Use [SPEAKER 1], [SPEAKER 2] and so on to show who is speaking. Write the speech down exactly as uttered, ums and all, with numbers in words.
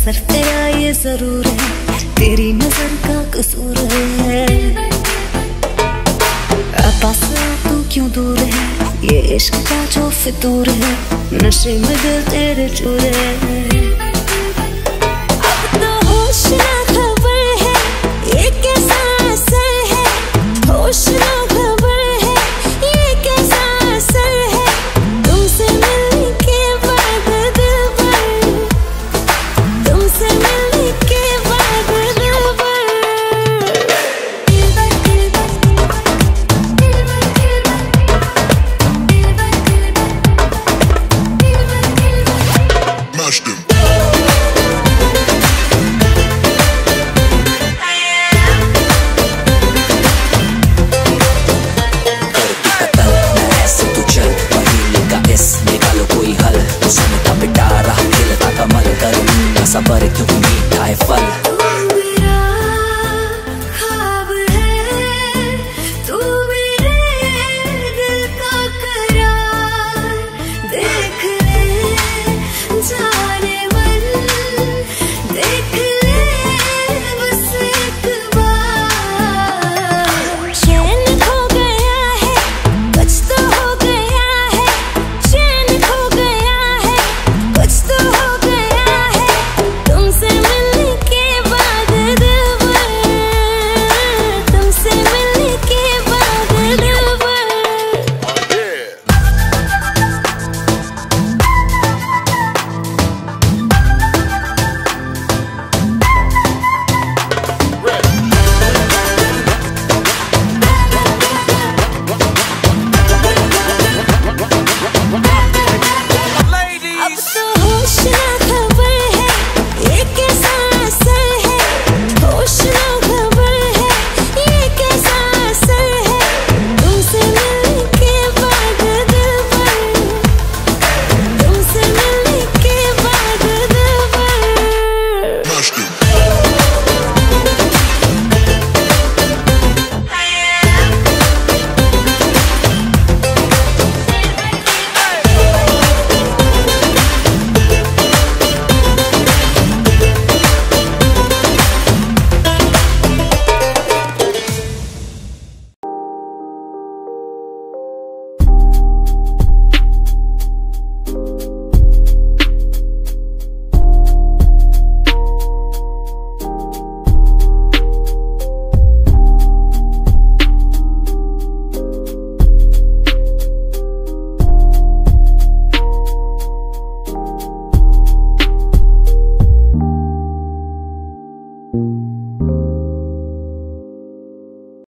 [SPEAKER 1] असर तेरा ये जरूर है, तेरी नजर का कसूर है। पास तू क्यों दूर है, ये इश्क का जो फितूर है, नशे में दिल तेरे चूर है। अब तो होश ना खबर है, ये क्या